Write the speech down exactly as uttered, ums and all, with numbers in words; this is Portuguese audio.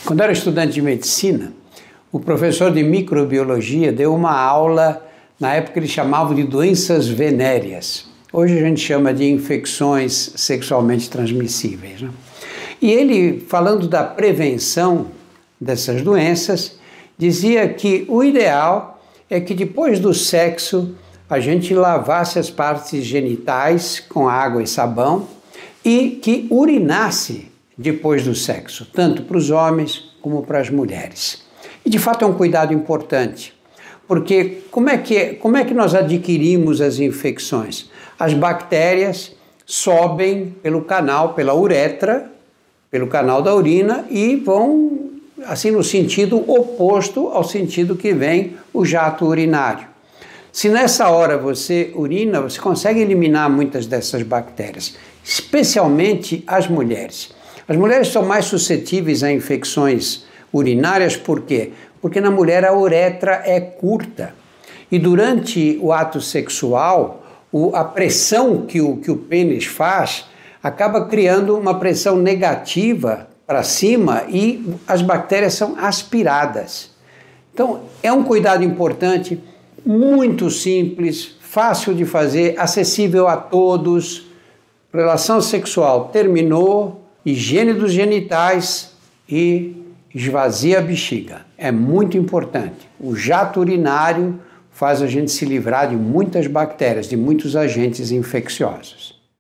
Quando eu era estudante de medicina, o professor de microbiologia deu uma aula, na época ele chamava de doenças venéreas. Hoje a gente chama de infecções sexualmente transmissíveis, né? E ele, falando da prevenção dessas doenças, dizia que o ideal é que depois do sexo a gente lavasse as partes genitais com água e sabão e que urinasse depois do sexo, tanto para os homens como para as mulheres. E de fato é um cuidado importante, porque como é que, como é que nós adquirimos as infecções? As bactérias sobem pelo canal, pela uretra, pelo canal da urina e vão assim no sentido oposto ao sentido que vem o jato urinário. Se nessa hora você urina, você consegue eliminar muitas dessas bactérias, especialmente as mulheres. As mulheres são mais suscetíveis a infecções urinárias, por quê? Porque na mulher a uretra é curta e durante o ato sexual, o, a pressão que o, que o pênis faz acaba criando uma pressão negativa para cima e as bactérias são aspiradas. Então é um cuidado importante, muito simples, fácil de fazer, acessível a todos. Relação sexual terminou, higiene dos genitais e esvazia a bexiga. É muito importante. O jato urinário faz a gente se livrar de muitas bactérias, de muitos agentes infecciosos.